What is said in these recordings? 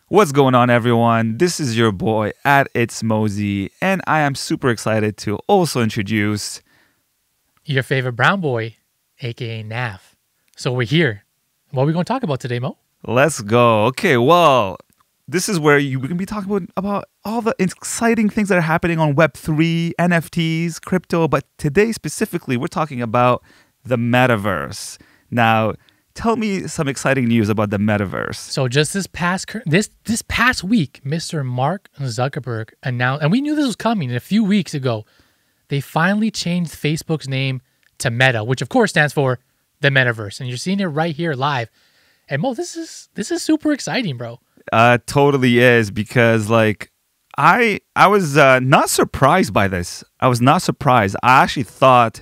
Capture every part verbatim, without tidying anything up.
What's going on, everyone? This is your boy at It's Mosey, and I am super excited to also introduce your favorite brown boy, aka Nav. So we're here. What are we going to talk about today, Mo? Let's go. Okay, well, this is where you, we're going to be talking about, about all the exciting things that are happening on Web three, N F Ts, crypto, but today specifically, we're talking about the metaverse. Now, tell me some exciting news about the metaverse. So just this past this this past week, Mister Mark Zuckerberg announced, and we knew this was coming a few weeks ago, they finally changed Facebook's name to Meta, which of course stands for the metaverse. And you're seeing it right here live. And Mo, this is this is super exciting, bro. Uh, totally is, because like I I was uh, not surprised by this. I was not surprised. I actually thought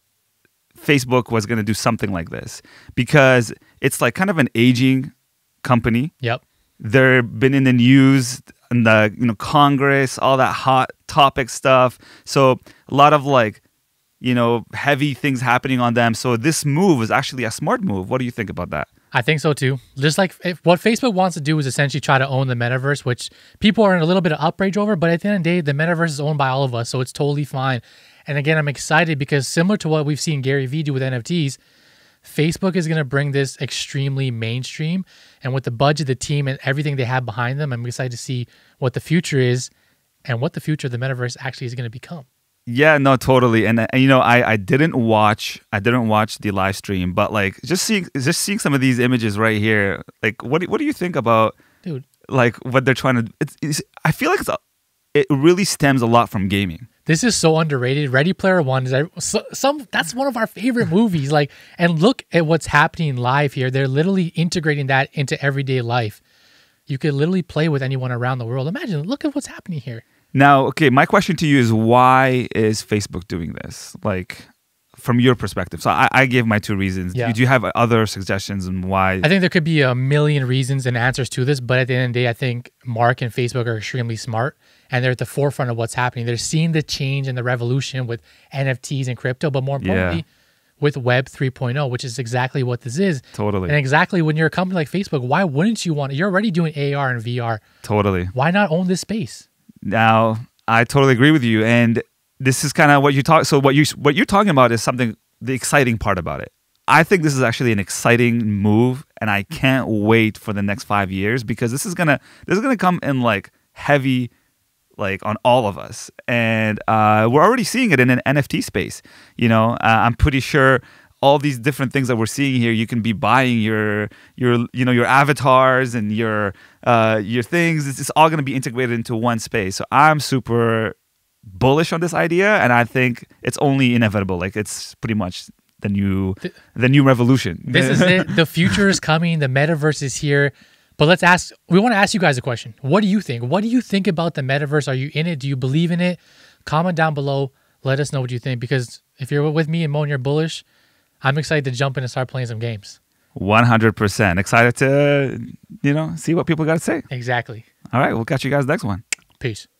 Facebook was going to do something like this because it's like kind of an aging company. Yep. They've been in the news, in the you know Congress, all that hot topic stuff. So a lot of like you know heavy things happening on them. So this move is actually a smart move. What do you think about that? I think so too. Just like if, what Facebook wants to do is essentially try to own the metaverse, which people are in a little bit of outrage over. But at the end of the day, the metaverse is owned by all of us, so it's totally fine. And again, I'm excited because similar to what we've seen Gary Vee do with N F Ts, Facebook is going to bring this extremely mainstream. And with the budget, the team, and everything they have behind them, I'm excited to see what the future is and what the future of the metaverse actually is going to become. Yeah, no, totally. And, and you know, I, I didn't watch I didn't watch the live stream, but like just seeing just seeing some of these images right here, like what do, what do you think about, dude? Like what they're trying to? It's, it's, I feel like it's a, it really stems a lot from gaming. This is so underrated. Ready Player One is some. That's one of our favorite movies. Like, and look at what's happening live here. They're literally integrating that into everyday life. You could literally play with anyone around the world. Imagine, look at what's happening here. Now, okay, my question to you is, why is Facebook doing this? Like, from your perspective. So I, I gave my two reasons. Yeah. Do you have other suggestions on why? I think there could be a million reasons and answers to this, but at the end of the day, I think Mark and Facebook are extremely smart, and they're at the forefront of what's happening. They're seeing the change and the revolution with N F Ts and crypto, but more importantly, yeah. with Web three point oh, which is exactly what this is. Totally. And exactly when you're a company like Facebook, why wouldn't you want it? You're already doing A R and V R. Totally. Why not own this space? Now, I totally agree with you, and this is kind of what you talk. So what you what you're talking about is something. The exciting part about it. I think this is actually an exciting move, and I can't wait for the next five years because this is gonna this is gonna come in like heavy, like on all of us, and uh, we're already seeing it in an N F T space. You know, uh, I'm pretty sure all these different things that we're seeing here, you can be buying your your you know your avatars and your uh, your things. It's, it's all gonna be integrated into one space. So I'm super bullish on this idea, and I think it's only inevitable. Like it's pretty much the new the new revolution. This is it. The future is coming. The metaverse is here. But let's ask, we want to ask you guys a question. What do you think? What do you think about the metaverse? Are you in it? Do you believe in it? Comment down below. Let us know what you think, because if you're with me and Mo and you're bullish, I'm excited to jump in and start playing some games. one hundred percent excited to, you know, see what people got to say. Exactly. All right, we'll catch you guys next one. Peace.